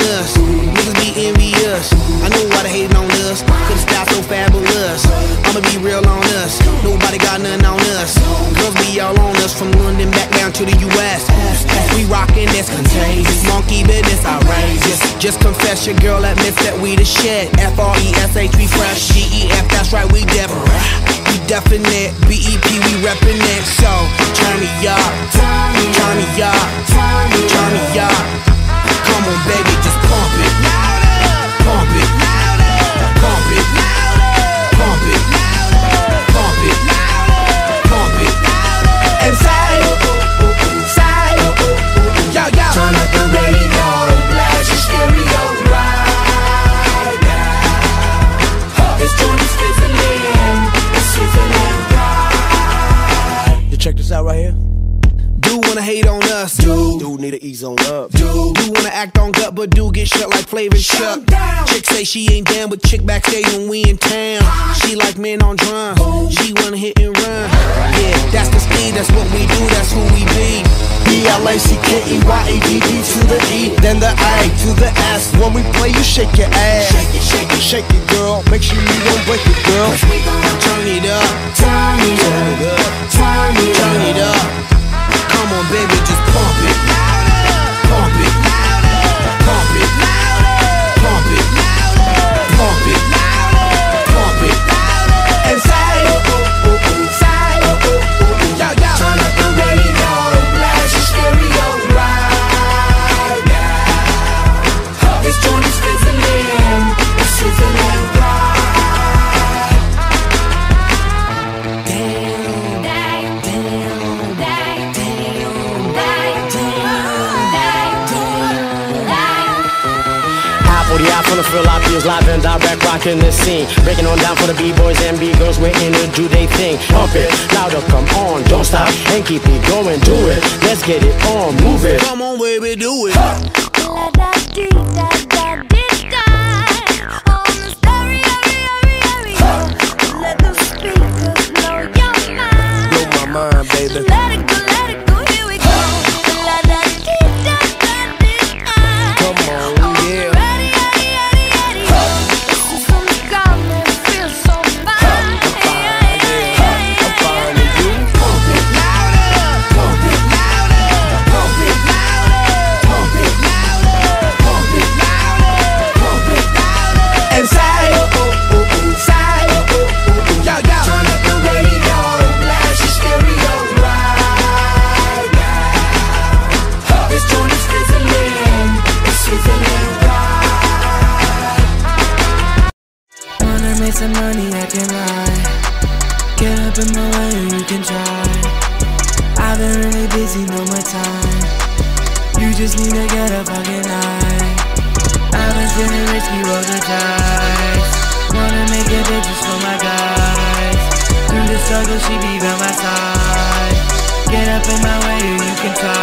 us. Niggas be envious. I know why they hating on us, cause the style so fabulous. I'ma be real on us, nobody got nothing on us. Girls be all on us, from London back down to the US. We rockin', that's contagious. Monkey business, outrageous. Just confess your girl admits that we the shit. F-R-E-S-H, we fresh. G-E-F, that's right, we different. We definite. B-E-P, we reppin' it. So, turn me up, turn me up, turn me up. Come on, baby, just pump it. Pump it, pump it, pump it, pump it, pump it. And say, yo, yo. Turn up the radio, blast your stereo right now. This joint is fizzling, it's sizzling right. You check this out right here. Do wanna hate on us, do need to ease on up, do wanna act on gut, but do get shut like Flavor Chuck. Chick say she ain't down, but chick backstage when we in town. She like men on drum, she wanna hit and run. Yeah, that's the speed, that's what we do, that's who we be. B-L-A-C-K-E-Y-A-D-D to the E, then the A to the S. When we play, you shake your ass. Shake it, shake it, girl. Make sure you don't break it, girl. Turn it up, Turn it up, turn it up, turn it up. Come on, baby, just pump it. Pump it, pump it, pump it, pump it, pump it. And say, yo, yo. turn up the radio, blast your stereo right now. This joint is fizzling, it's sizzling right. From the Philippines, live and direct, rocking the scene. Breaking on down for the B-boys and B-girls, we're in to do they thing. Pump it, louder, come on, don't stop, and keep it going, do it. Let's get it on, move it. Come on, baby, do it. Let the speakers blow your mind. Blow my mind, baby. Let it go, here we go. Come on, yeah. Some money I can lie. Get up in my way or you can try. I've been really busy, no more time. You just need to get up fucking high. I've been feeling risky, roll the dice. Wanna make it big just for my guys. Through the struggle, she be by my side. Get up in my way or you can try.